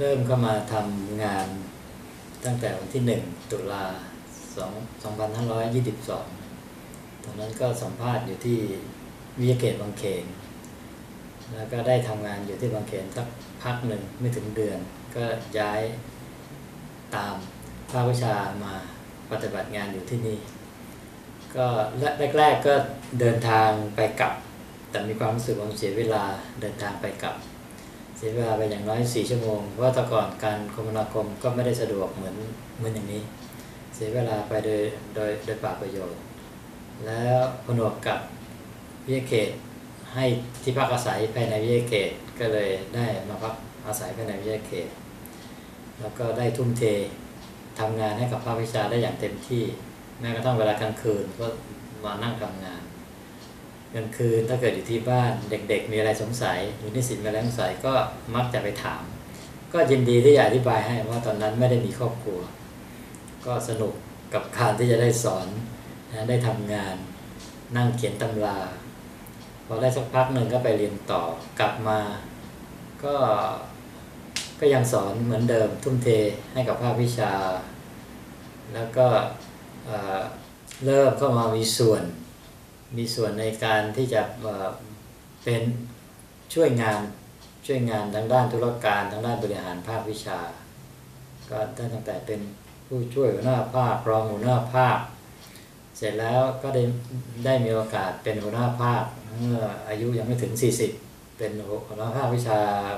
เริ่มเข้ามาทำงานตั้งแต่วันที่1 ตุลา 2522ตอนนั้นก็สัมภาษณ์อยู่ที่วิทยาเขตบางเขนแล้วก็ได้ทำงานอยู่ที่บางเขนสักพักหนึ่งไม่ถึงเดือนก็ย้ายตามภาควิชามาปฏิบัติงานอยู่ที่นี่ก็แรกๆก็เดินทางไปกลับแต่มีความรู้สึกว่าเสียเวลาเดินทางไปกลับเสียเวลาไปอย่างน้อย4 ชั่วโมงเพราะแต่ก่อนการคมนาคมก็ไม่ได้สะดวกเหมือนอย่างนี้เสียเวลาไปโดยเปล่าประโยชน์แล้วผนวกกับวิทยาเขตให้ที่พักอาศัยภายในวิทยาเขตก็เลยได้มาพักอาศัยภายในวิทยาเขตแล้วก็ได้ทุ่มเททำงานให้กับภาควิชาได้อย่างเต็มที่แม้กระทั่งเวลากลางคืนก็มานั่งทำงานกลางคืนถ้าเกิดอยู่ที่บ้านเด็กๆมีอะไรสงสัยหรือนิสิตมีอะไรสงสัยก็มักจะไปถามก็ยินดีที่จะอธิบายให้ว่าตอนนั้นไม่ได้มีครอบครัวก็สนุกกับการที่จะได้สอนได้ทำงานนั่งเขียนตำราพอได้สักพักหนึ่งก็ไปเรียนต่อกลับมาก็ยังสอนเหมือนเดิมทุ่มเทให้กับภาควิชาแล้วก็เริ่มเข้ามามีส่วนในการที่จะเป็นช่วยงานทางด้านธุรการทางด้านบริหารภาควิชาก็ตั้งแต่เป็นผู้ช่วยหัวหน้าภาครองหัวหน้าภาคเสร็จแล้วก็ได้มีโอกาสเป็นหัวหน้าภาคเมื่ออายุยังไม่ถึง40เป็นหัวหน้าภาควิชา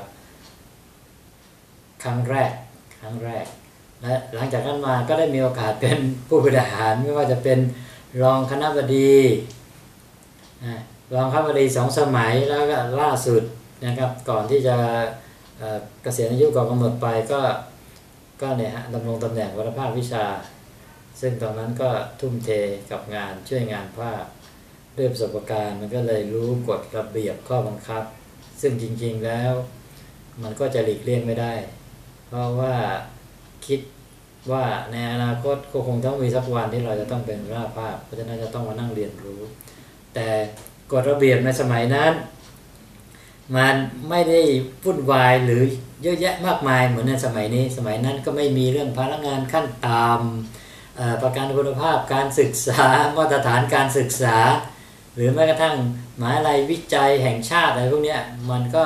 ครั้งแรกและหลังจากนั้นมาก็ได้มีโอกาสเป็นผู้บริหารไม่ว่าจะเป็นรองคณบดี2 สมัยแล้วก็ล่าสุดนะครับก่อนที่จะเกษียณอายุก่อนกำหนดไปก็เนี่ยฮะดำรงตำแหน่งหัวหน้าภาควิชาซึ่งตอนนั้นก็ทุ่มเทกับงานช่วยงานภาคด้วยประสบการณ์มันก็เลยรู้กฎระเบียบข้อบังคับซึ่งจริงๆแล้วมันก็จะหลีกเลี่ยงไม่ได้เพราะว่าคิดว่าในอนาคตก็คงต้องมีสักวันที่เราจะต้องเป็นหัวหน้าภาคเพราะฉะนั้นจะต้องมานั่งเรียนรู้แต่กฎระเบียบในสมัยนั้นมันไม่ได้วุ่นวายหรือเยอะแยะมากมายเหมือนในสมัยนี้สมัยนั้นก็ไม่มีเรื่องพนักงานขั้นต่ำประกันคุณภาพการศึกษามาตรฐานการศึกษาหรือแม้กระทั่งมหาวิทยาลัยวิจัยแห่งชาติอะไรพวกนี้มันก็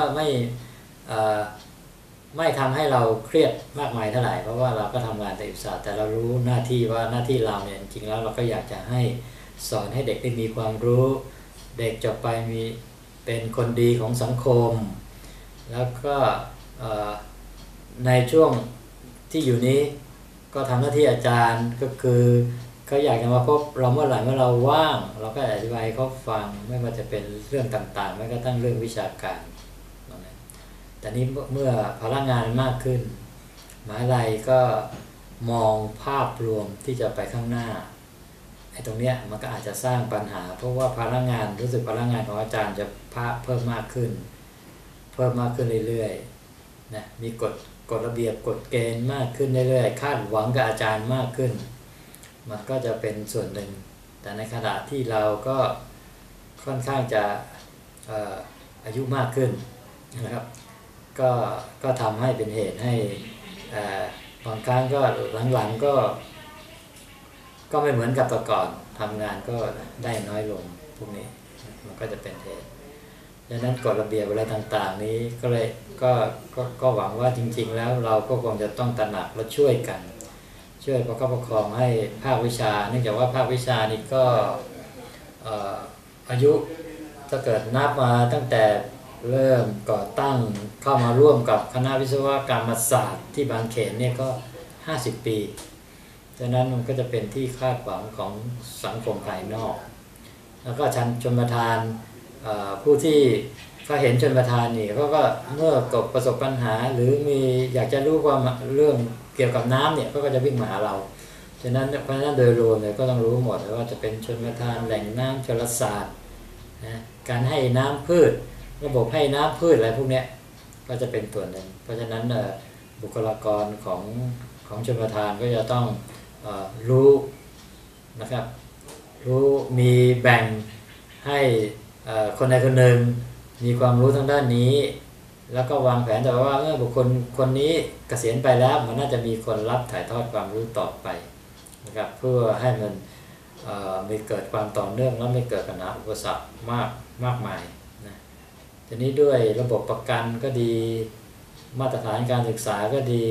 ไม่ทำให้เราเครียดมากมายเท่าไหร่เพราะว่าเราก็ทำงานในอิสระแต่เรารู้หน้าที่ว่าหน้าที่เราเนี่ยจริงๆแล้วเราก็อยากจะให้สอนให้เด็กได้มีความรู้เด็กจบไปมีเป็นคนดีของสังคมแล้วก็ในช่วงที่อยู่นี้ก็ทำหน้าที่อาจารย์ก็คือเขาอยากจะมาพบเราเมื่อไหร่เมื่อเราว่างเราก็อธิบายเขาฟังไม่ว่าจะเป็นเรื่องต่างๆแม้กระทั่งเรื่องวิชาการแต่นี้เมื่อพลังงานมากขึ้นมหาวิทยาลัยก็มองภาพรวมที่จะไปข้างหน้าไอ้ตรงเนี้ยมันก็อาจจะสร้างปัญหาเพราะว่าพลังงานรู้สึกพลังงานของอาจารย์จะเพิ่มมากขึ้นเรื่อยๆนะมีกฎระเบียบกฎเกณฑ์มากขึ้นเรื่อยๆคาดหวังกับอาจารย์มากขึ้นมันก็จะเป็นส่วนหนึ่งแต่ในขณะที่เราก็ค่อนข้างจะอายุมากขึ้นนะครับก็ทำให้เป็นเหตุให้บางครั้งก็หลังๆก็ไม่เหมือนกับแต่ก่อนทำงานก็ได้น้อยลงพวกนี้มันก็จะเป็นเหตุดังนั้นกฎระเบียบอะไรต่างๆนี้ก็เลยก็หวังว่าจริงๆแล้วเราก็คงจะต้องตระหนักและช่วยกันช่วยประคับประคองให้ภาควิชาเนื่องจากว่าภาควิชานี้ก็อายุถ้าเกิดนับมาตั้งแต่เริ่มก่อตั้งเข้ามาร่วมกับคณะวิศวกรรมศาสตร์ที่บางเขนเนี่ยก็50 ปีฉะนั้นมันก็จะเป็นที่คาดหวังของสังคมภายนอกแล้วก็ชนประทานผู้ที่เขาเห็นชนประทานนี่เขาก็เมื่อประสบปัญหาหรือมีอยากจะรู้ความเรื่องเกี่ยวกับน้ำเนี่ยก็จะวิ่งมาหาเราฉะนั้นเพราะฉะนั้นโดยรวมเนี่ยก็ต้องรู้หมดว่าจะเป็นชนประทานแหล่งน้ำชลศาสตร์นะการให้น้ำพืชระบบให้น้ำพืชอะไรพวกนี้ก็จะเป็นส่วนหนึ่งเพราะฉะนั้นบุคลากรของชลประทานก็จะต้องรู้นะครับรู้มีแบ่งให้คนใดคนหนึ่งมีความรู้ทางด้านนี้แล้วก็วางแผนแต่ว่าเมื่อบุคคลคนนี้เกษียณไปแล้วมันน่าจะมีคนรับถ่ายทอดความรู้ต่อไปนะครับเพื่อให้มันมีเกิดความต่อเนื่องและไม่เกิดปัญหาอุปสรรคมากมายนะทีนี้ด้วยระบบประกันก็ดีมาตรฐานการศึกษาก็ดี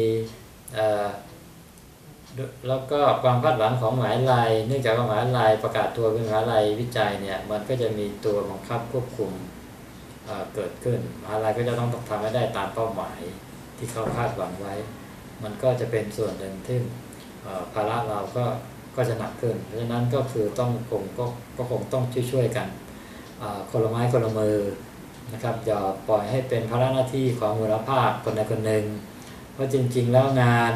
แล้วก็ความคาดหวังของมหาวิทยาลัยเนื่องจากมหาวิทยาลัยประกาศตัวเป็นมหาวิทยาลัยวิจัยเนี่ยมันก็จะมีตัวบังคับควบคุมเกิดขึ้นมหาวิทยาลัยก็จะต้องทำให้ได้ตามเป้าหมายที่เขาคาดหวังไว้มันก็จะเป็นส่วนหนึ่งที่ภาระเราก็จะหนักขึ้นเพราะฉะนั้นก็คือต้องก็คงต้องช่วยกันคนละไม้คนละมือนะครับอย่าปล่อยให้เป็นภาระหน้าที่ของหัวหน้าภาคคนใดคนหนึ่งเพราะจริงๆแล้วงาน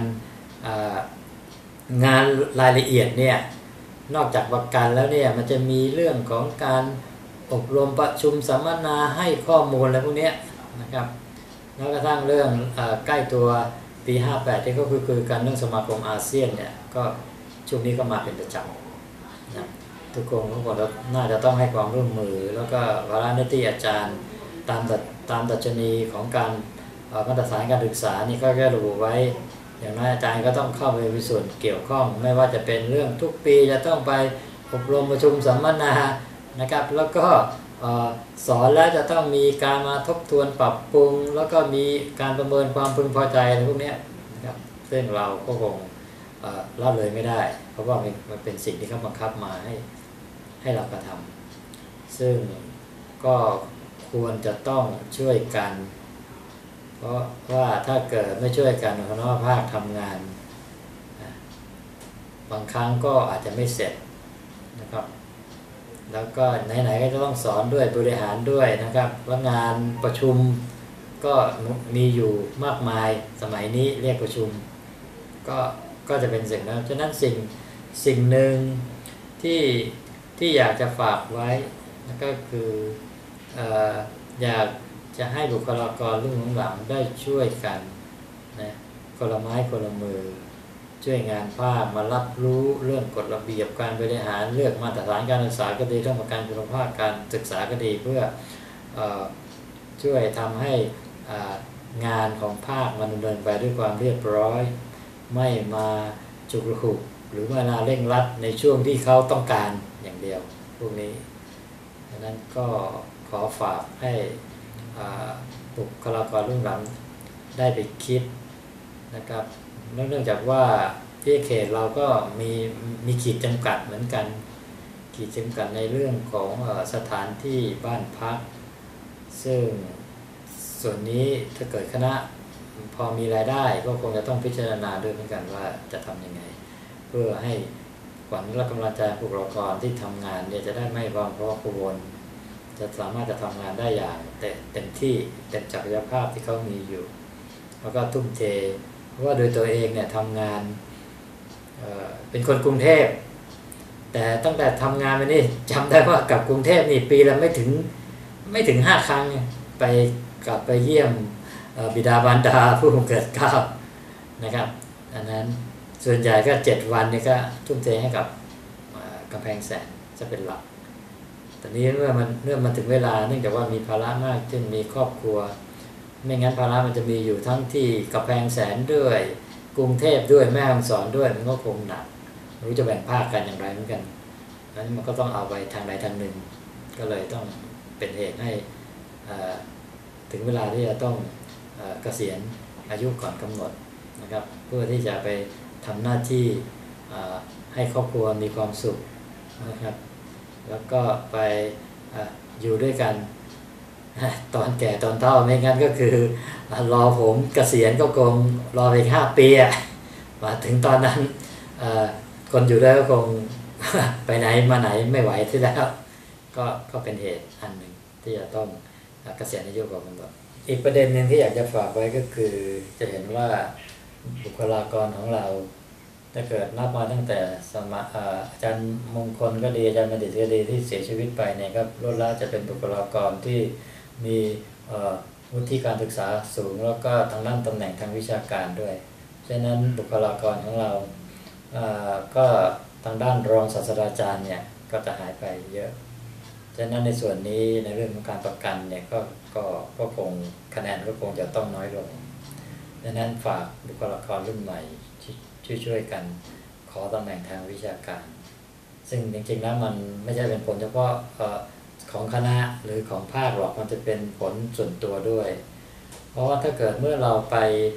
รายละเอียดเนี่ยนอกจากประกันแล้วเนี่ยมันจะมีเรื่องของการอบรมประชุมสัมมนาให้ข้อมูลอะไรพวกนี้นะครับแล้วกระทั่งเรื่องใกล้ตัวปี58ที่ก็คือการเรื่องสมาคมอาเซียนเนี่ยก็ช่วงนี้ก็มาเป็นประจำนะทุกคนน่าจะต้องให้ความร่วมมือแล้วก็วาระหน้าที่อาจารย์ตามดัชนีของการมาตรฐานการศึกษานี่ก็ระบุไว้อย่างนั้นอาจารย์ก็ต้องเข้าไปมีส่วนเกี่ยวข้องไม่ว่าจะเป็นเรื่องทุกปีจะต้องไปอบรมประชุมสัมมนานะครับแล้วก็สอนแล้วจะต้องมีการมาทบทวนปรับปรุงแล้วก็มีการประเมินความพึงพอใจอะไรพวกนี้นะครับซึ่งเราก็คงละเลยไม่ได้เพราะว่ามันเป็นสิ่งที่เขาบังคับมาให้เรากระทำซึ่งก็ควรจะต้องช่วยกันเพราะว่าถ้าเกิดไม่ช่วยกันคณะภาคทำงานบางครั้งก็อาจจะไม่เสร็จนะครับแล้วก็ไหนๆก็จะต้องสอนด้วยบริหารด้วยนะครับแล้วงานประชุมก็มีอยู่มากมายสมัยนี้เรียกประชุมก็จะเป็นสิ่งนั้นฉะนั้นสิ่งหนึ่งที่อยากจะฝากไว้ก็คืออยากจะให้บุคลากรรุ่นหลังได้ช่วยกันนะคนละไม้คนละมือช่วยงานภาคมารับรู้เรื่องกฎระเบียบการบริหารเรื่องมาตรฐานการศึกษาก็ดีเรื่องประกันคุณภาพการศึกษาก็ดีเพื่อช่วยทำให้งานของภาคมันดำเนินไปด้วยความเรียบร้อยไม่มาฉุกระหุกหรือเวลาเร่งรัดในช่วงที่เขาต้องการอย่างเดียวพวกนี้ดังนั้นก็ขอฝากให้บุคลากรรุ่นหลังได้ไปคิดนะครับเนื่องจากว่าที่เขตเราก็มีขีดจำกัดเหมือนกันขีดจำกัดในเรื่องของสถานที่บ้านพักซึ่งส่วนนี้ถ้าเกิดคณะพอมีรายได้ก็คงจะต้องพิจารณาด้วยเหมือนกันว่าจะทำยังไงเพื่อให้ขวัญและกำลังใจบุคลากรที่ทำงานเนี่ยจะได้ไม่วางเพราะกังวลจะสามารถจะทำงานได้อย่างเต็มที่เต็มศักยภาพที่เขามีอยู่แล้วก็ทุ่มเทเพราะว่าโดยตัวเองเนี่ยทำงานเป็นคนกรุงเทพแต่ตั้งแต่ทำงานมานี่จำได้ว่ากับกรุงเทพนี่ปีละไม่ถึง5 ครั้งกลับไปเยี่ยมบิดามารดาผู้เกิดเกล้านะครับอันนั้นส่วนใหญ่ก็7 วันนี่ก็ทุ่มเทให้กับกำแพงแสนจะเป็นหลักตอนนี้เมื่อมันถึงเวลาเนื่องจากว่ามีภาระมากขึ้นมีครอบครัวไม่งั้นภาระมันจะมีอยู่ทั้งที่กำแพงแสนด้วยกรุงเทพด้วยแม่ฮ่องสอนด้วยมันก็คงหนักไม่รู้จะแบ่งภาคกันอย่างไรเหมือนกันนั้นมันก็ต้องเอาไปทางใดทางหนึ่งก็เลยต้องเป็นเหตุให้ถึงเวลาที่จะต้องเกษียณอายุก่อนกำหนดนะครับเพื่อที่จะไปทำหน้าที่ให้ครอบครัวมีความสุขนะครับแล้วก็ไปอยู่ด้วยกันตอนแก่ตอนเฒ่าไม่งั้นก็คือรอผมเกษียณก็คงรอไป5 ปีมาถึงตอนนั้นคนอยู่ได้ก็คง ไปไหนมาไหนไม่ไหวที่แล้วก็เป็นเหตุอันหนึ่งที่จะต้องเกษียณอายุก่อนกำหนดอีกประเด็นหนึ่งที่อยากจะฝากไว้ก็คือจะเห็นว่าบุคลากรของเราถ้าเกิดนับมาตั้งแต่อาจารย์มงคลก็ดีอาจารย์บัณฑิตก็ดีที่เสียชีวิตไปเนี่ยครับล้วนแล้วจะเป็นบุคลากรที่มีวุฒิการศึกษาสูงแล้วก็ทางด้านตำแหน่งทางวิชาการด้วยฉะนั้นบุคลากรของเราก็ทางด้านรองศาสตราจารย์เนี่ยก็จะหายไปเยอะฉะนั้นในส่วนนี้ในเรื่องของการประกันเนี่ยก็คงคะแนนก็คงจะต้องน้อยลงดังนั้นฝากบุคลากรรุ่นใหม่ช่วยกันขอตำแหน่งทางวิชาการซึ่งจริงๆแล้วมันไม่ใช่เป็นผลเฉพาะของคณะหรือของภาคหรอกมันจะเป็นผลส่วนตัวด้วยเพราะว่าถ้าเกิดเมื่อเราไป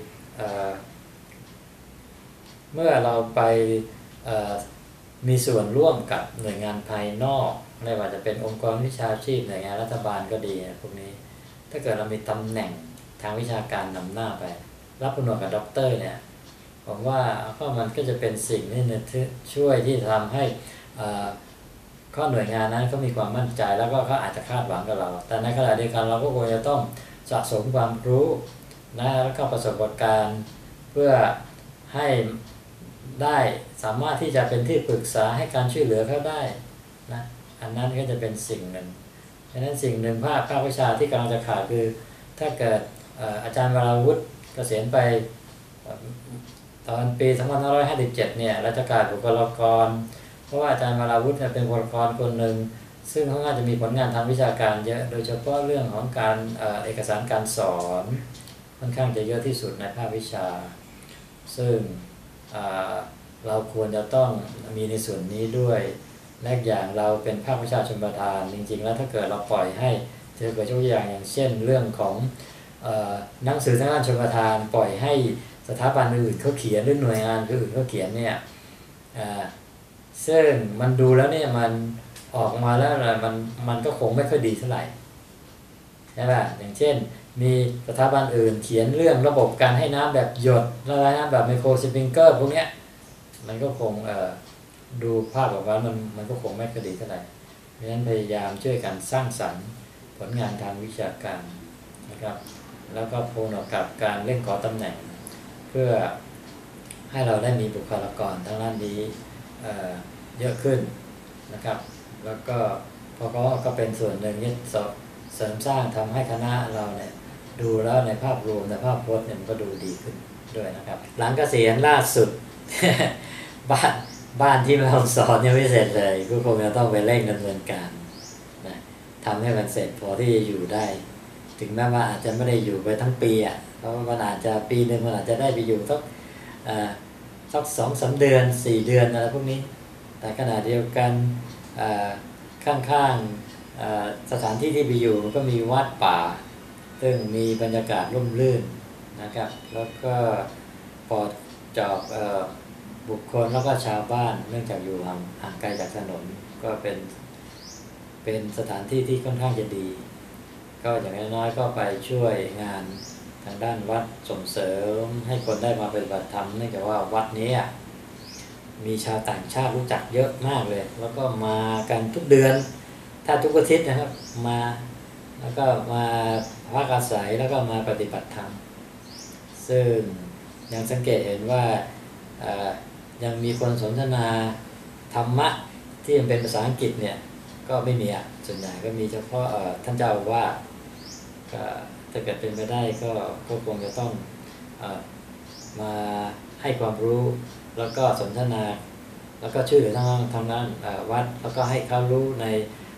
มีส่วนร่วมกับหน่วยงานภายนอกไม่ว่าจะเป็นองค์กรวิชาชีพหน่วยงานรัฐบาลก็ดีพวกนี้ถ้าเกิดเรามีตำแหน่งทางวิชาการนำหน้าไปรับผนวกกับด็อกเตอร์เนี่ยผมว่ามันก็จะเป็นสิ่งที่ช่วยที่ทำให้ข้อหน่วยงานนั้นเขามีความมั่นใจแล้วก็เขาอาจจะคาดหวังกับเราแต่ในขณะเดียวกันเราก็ควรจะต้องสะสมความรู้นะแล้วก็ประสบการณ์เพื่อให้ได้สามารถที่จะเป็นที่ปรึกษาให้การช่วยเหลือเขาได้นะอันนั้นก็จะเป็นสิ่งหนึ่งฉะนั้นสิ่งหนึ่งภาควิชาที่กำลังจะขาดคือถ้าเกิดอาจารย์วราวุฒิเกษียณไปตอนปี 2557 เนี่ยราชการบุคลากรเพราะว่าอาจารย์วราวุฒิเป็นบุคลากรคนหนึ่งซึ่งเขาอาจจะมีผลงานทางวิชาการเยอะโดยเฉพาะเรื่องของการเอกสารการสอนค่อนข้างจะเยอะที่สุดในภาควิชาซึ่งเราควรจะต้องมีในส่วนนี้ด้วยและอย่างเราเป็นภาควิชาชลประทานจริงๆแล้วถ้าเกิดเราปล่อยให้เจอตัวอย่างเช่นเรื่องของหนังสือทางด้านชลประทานปล่อยให้สถาบันอื่นเขาเขียนหรือหน่วยงานอื่นเขาเขียนเนี่ยซึ่งมันดูแล้วเนี่ยมันออกมาแล้วมันก็คงไม่ค่อยดีเท่าไหร่ใช่ป่ะอย่างเช่นมีสถาบันอื่นเขียนเรื่องระบบการให้น้ำแบบหยดละลายน้ำแบบไมโครสปริงเกอร์พวกเนี้ยมันก็คงดูภาพออกมามันก็คงไม่ค่อยดีเท่าไหร่เพราะฉะนั้นพยายามช่วยกันสร้างสรรค์ผลงานทางวิชาการนะครับแล้วก็พูนกับการเร่งขอตำแหน่งเพื่อให้เราได้มีบุคลากรทางด้านนี้เยอะขึ้นนะครับแล้วก็พอก็เป็นส่วนหนึ่งที่เสริมสร้างทำให้คณะเราเนี่ยดูแล้วในภาพรวมในภาพพจน์เนี่ยมันก็ดูดีขึ้นด้วยนะครับหลังเกษียณล่าสุด บ้านที่เราสอนยังไม่เสร็จเลยก็คงจะต้องไปเร่งดำเนินการนะทำให้มันเสร็จพอที่จะอยู่ได้ถึงแม้ว่าอาจจะไม่ได้อยู่ไปทั้งปีเพราะมันอาจจะปีนึงมันอาจจะได้ไปอยู่สัก2-3 เดือน4 เดือนอะไรพวกนี้แต่ขณะเดียวกันข้างๆสถานที่ที่ไปอยู่ก็มีวัดป่าซึ่งมีบรรยากาศร่มรื่นนะครับแล้วก็ปลอดจากบุคคลแล้วก็ชาวบ้านเนื่องจากอยู่ห่างไกลจากถนนก็เป็นสถานที่ที่ค่อนข้างจะดีก็อย่างน้อยๆก็ไปช่วยงานทางด้านวัดส่งเสริมให้คนได้มาปฏิบัติธรรมเนื่องจากว่าวัดนี้มีชาวต่างชาติรู้จักเยอะมากเลยแล้วก็มากันทุกเดือนถ้าทุกอาทิตย์นะครับมาแล้วก็มาพักอาศัยแล้วก็มาปฏิบัติธรรมซึ่งยังสังเกตเห็นว่ายังมีคนสนทนาธรรมะที่มันเป็นภาษาอังกฤษเนี่ยก็ไม่มีส่วนใหญ่ก็มีเฉพาะท่านเจ้าว่าก็ถ้าเกิดเป็นไปได้ก็คงจะต้องมาให้ความรู้แล้วก็สนทนาแล้วก็ช่วยเหลือทางด้านวัดแล้วก็ให้เขารู้ใน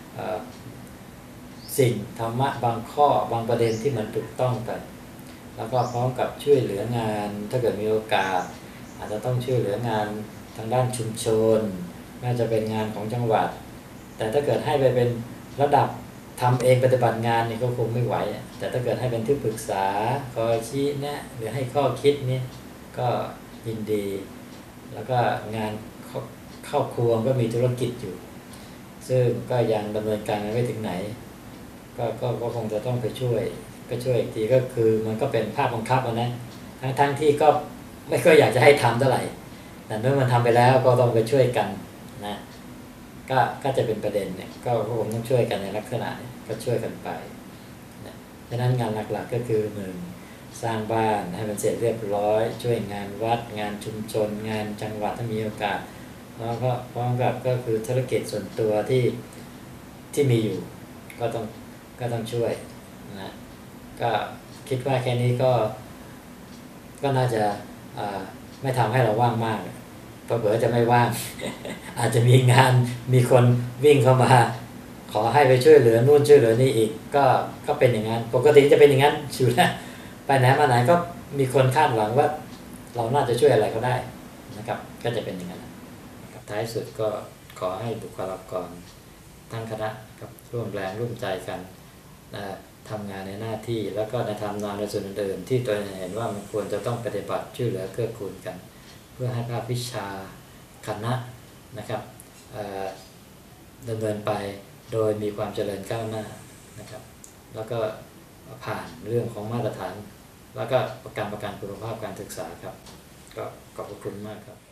สิ่งธรรมะบางข้อบางประเด็นที่มันถูกต้องกันแล้วก็พร้อมกับช่วยเหลืองานถ้าเกิดมีโอกาสอาจจะต้องช่วยเหลืองานทางด้านชุมชนน่าจะเป็นงานของจังหวัดแต่ถ้าเกิดให้ไปเป็นระดับทำเองปฏิบัติงานนี่ก็คงไม่ไหวแต่ถ้าเกิดให้เป็นที่ปรึกษาคอยชี้แนะหรือให้ข้อคิดนี่ก็ยินดีแล้วก็งานครอบครัวก็มีธุรกิจอยู่ซึ่งก็ยังดำเนินการไม่ถึงไหนก็คงจะต้องไปช่วยอีกทีก็คือมันก็เป็นภาคบังคับนะทั้งที่ก็ไม่ค่อยอยากจะให้ทำเท่าไหร่แต่เมื่อมันทำไปแล้วก็ต้องไปช่วยกันนะก็จะเป็นประเด็นเนี่ยก็คงต้องช่วยกันในลักษณะก็ช่วยกันไปนะดังนั้นงานหลักๆก็คือ1สร้างบ้านให้มันเสร็จเรียบร้อยช่วยงานวัดงานชุมชนงานจังหวัดถ้ามีโอกาสแล้วก็พร้อมกับก็คือธุรกิจส่วนตัวที่มีอยู่ก็ต้องช่วยนะก็คิดว่าแค่นี้ก็น่าจะไม่ทำให้เราว่างมากเผลอจะไม่ว่าง อาจจะมีงานมีคนวิ่งเข้ามาขอให้ไปช่วยเหลือนู่นช่วยเหลือนี่อีกก็เป็นอย่างนั้นปกติจะเป็นอย่างนั้นอยู่แล้วไปไหนมาไหนก็มีคนคาดหวังว่าเราน่าจะช่วยอะไรเขาได้นะครับก็จะเป็นอย่างนั้นนะครับท้ายสุดก็ขอให้บุคลากรทั้งคณะครับร่วมแรงร่วมใจกันทำงานในหน้าที่แล้วก็ในทำงานในส่วนอื่นๆที่ตัวเองเห็นว่ามันควรจะต้องปฏิบัติช่วยเหลือเกื้อกูลกัน เพื่อให้ภาควิชาคณะนะครับดำเนินไปโดยมีความเจริญก้าวหน้านะครับแล้วก็ผ่านเรื่องของมาตรฐานแล้วก็ประกันคุณภาพการศึกษาครับก็ขอบคุณมากครับ